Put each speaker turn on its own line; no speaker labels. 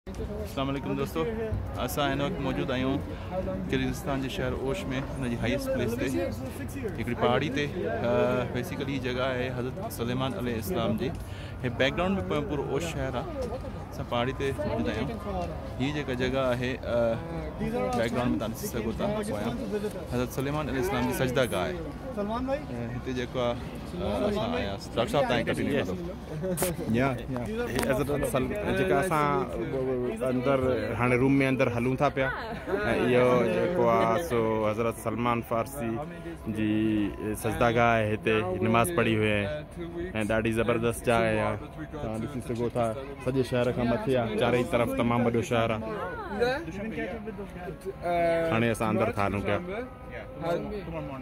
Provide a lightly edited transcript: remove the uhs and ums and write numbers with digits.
अस्सलाम वालेकुम दोस्तों, असां हिन वक़्तु मौजूदु आहियूं किर्गिस्तान जे शहर ओश में हुनजी हाईएस्ट प्लेस ते हिकिड़ी पहाड़ी ते। बेसिकली जगह है हज़रत सुलेमान अलैहिस्सलाम जी। हे बैकग्राउंड में पूरो ओश शहर आहे। असां पहाड़ी ते मौजूदु आहियूं। हीअ जेका जगह आहे बैकग्राउंड में तव्हां ॾिसी सघो था हज़रत सुलेमान अलैहिस्सलाम जी सजदागाह आहे। हिते जेको आहे असां आयासीं। डॉक्टर साहब तव्हां कंटिन्यू करो।
जेका असां अंदर हाणे रूम में अंदर हलूं था पिया, इहो जेको आहे सो हज़रत सलमान फारसी जी सजदागाह आहे। हिते नमाज़ पढ़ी हुई ऐं ॾाढी ज़बरदस्त जाइ आहे। तव्हां ॾिसी सघो था सॼे शहर खां मथे आहे, चारई तरफ़ तमामु वॾो शहर आहे। हाणे असां अंदर था हलूं पिया।